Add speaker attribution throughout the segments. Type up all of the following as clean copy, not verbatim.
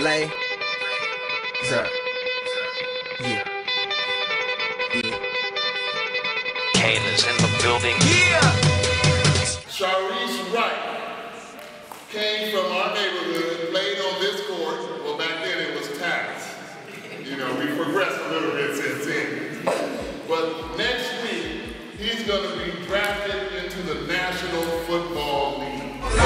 Speaker 1: Lay. Sir. Yeah.
Speaker 2: Kane is in the building.
Speaker 1: Yeah!
Speaker 3: Shareece Wright came from our neighborhood, played on this court. Well, back then it was tax. You know, we progressed a little bit since then. But next week, he's going to be drafted into the National Football League.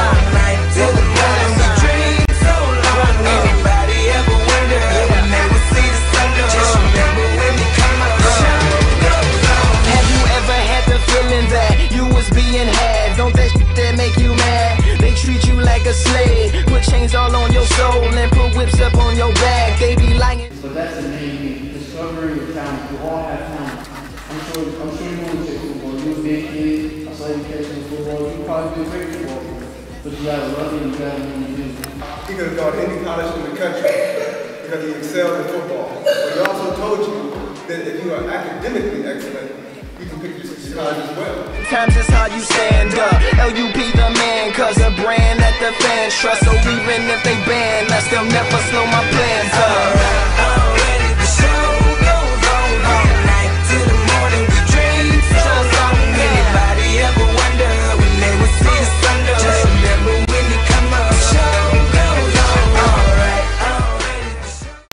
Speaker 1: Don't that shit that make you mad? They treat you like a slave, put chains all on your soul and put whips up on your back. They be lying.
Speaker 4: But that's the main thing, discovering your talent. We all have talent. I'm sure you want to take football. You're a big kid. I saw you catching football. You probably be a great football player. But you gotta love it and you gotta know what you do.
Speaker 5: He could have gone to any college in the country because he excelled in football. But he also told you that if you are academically excellent, you can pick your college as well.
Speaker 1: Times is how you stand up. LUP the man, cause a brand that the fans trust. So